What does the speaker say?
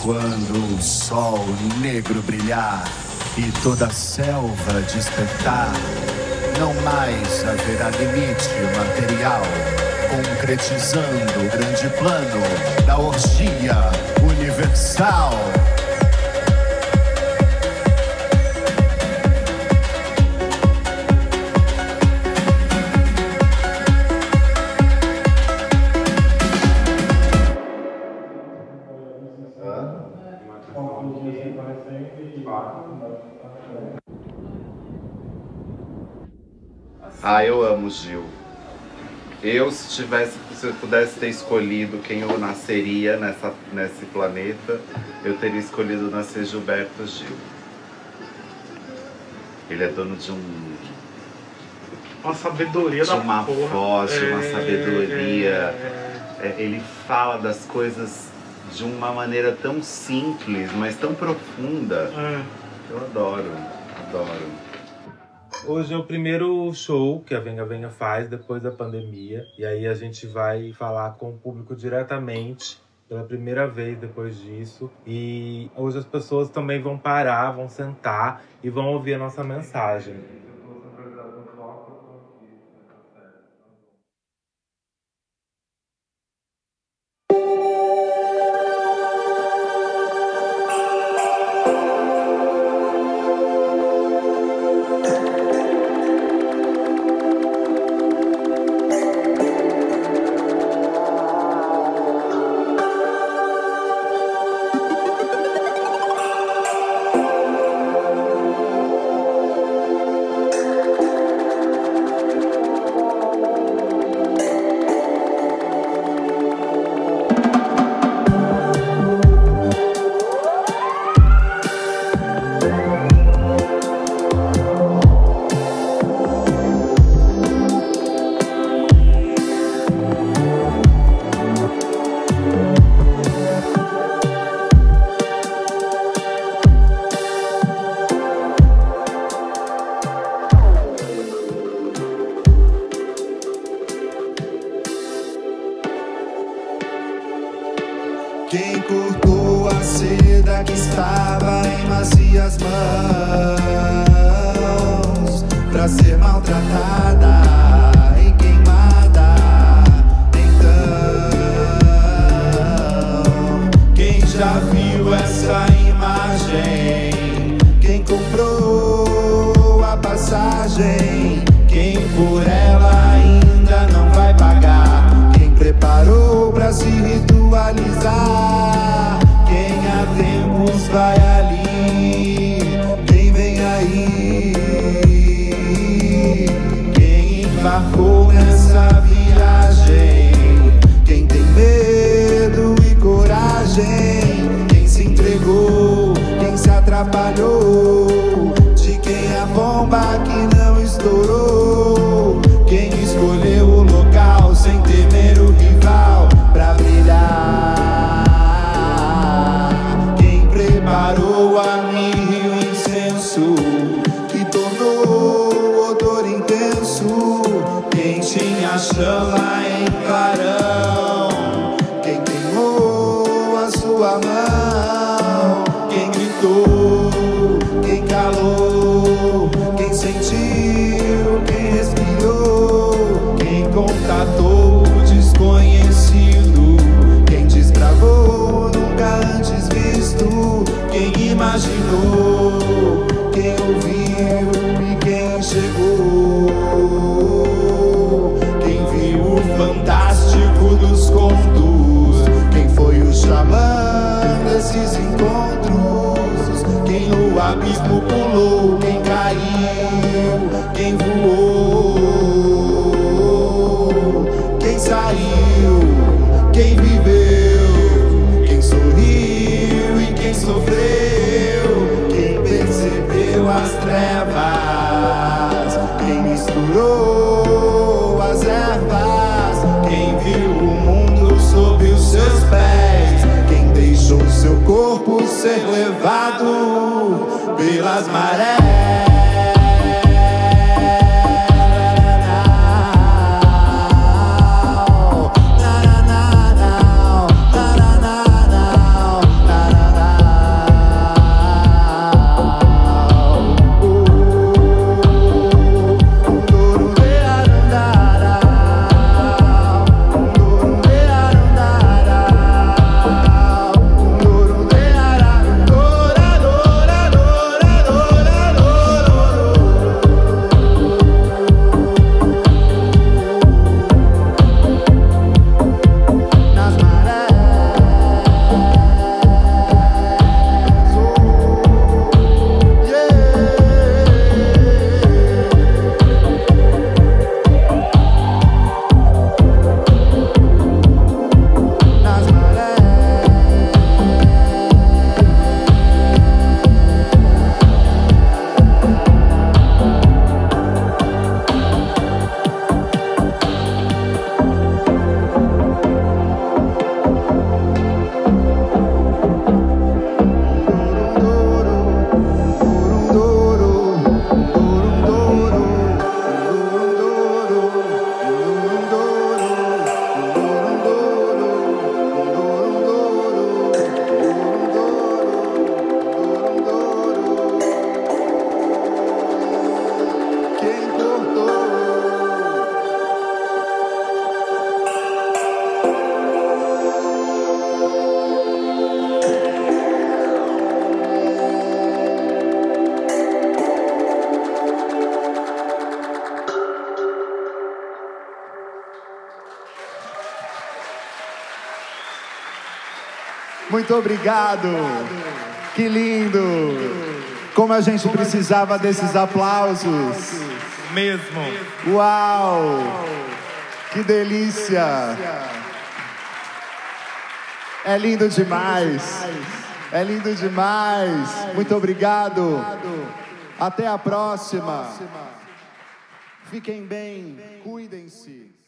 Quando o sol negro brilhar e toda a selva despertar, não mais haverá limite material, concretizando o grande plano da orgia universal. Ah, eu amo Gil. Se eu pudesse ter escolhido quem eu nasceria nesse planeta, eu teria escolhido nascer Gilberto Gil. Ele é dono de uma sabedoria da uma porra. Voz, de uma sabedoria. Ele fala das coisas de uma maneira tão simples, mas tão profunda. Eu adoro. Hoje é o primeiro show que a Venga Venga faz depois da pandemia. E aí a gente vai falar com o público diretamente pela primeira vez depois disso. E hoje as pessoas também vão parar, vão sentar e vão ouvir a nossa mensagem. Quem cortou a seda que estava em macias mãos pra ser maltratada e queimada? Então, quem já viu essa imagem? Quem comprou a passagem? Quem por ela ainda não vai pagar? Quem preparou pra se ritualizar? Quem há tempos vai ali? Quem vem aí? Quem embarcou nessa viagem? Quem tem medo e coragem? Quem se entregou? Quem se atrapalhou? De quem a bomba que não estourou? Quem escolheu o local sem temer o rival pra brilhar? Quem preparou a mirra e o incenso que tornou o odor intenso? Quem tinha chama em clarão? Quem queimou a sua mão? Quem gritou? Quem calou? Quem sentiu? Quem respirou? Quem contatou o desconhecido? Quem desbravou nunca antes visto? Quem imaginou? Quem ouviu e quem chegou? Quem viu o fantástico dos contos? Quem foi o xamã desses encontros? Quem no abismo pulou? Quem caiu? Quem voou? Quem saiu? Quem viveu? Quem sorriu e quem sofreu? Quem percebeu as trevas? Quem misturou as ervas? Quem viu o mundo sob os seus pés? Quem deixou seu corpo ser levado pelas marés? Muito obrigado. Que lindo. Como a gente precisava desses aplausos. Mesmo. Uau. Que delícia. É lindo demais. É lindo demais. Muito obrigado. Até a próxima. Fiquem bem. Cuidem-se.